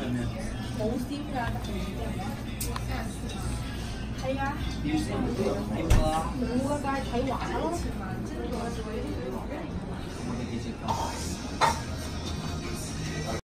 好鮮㗎，係啊，冇啊，梗係睇畫咯。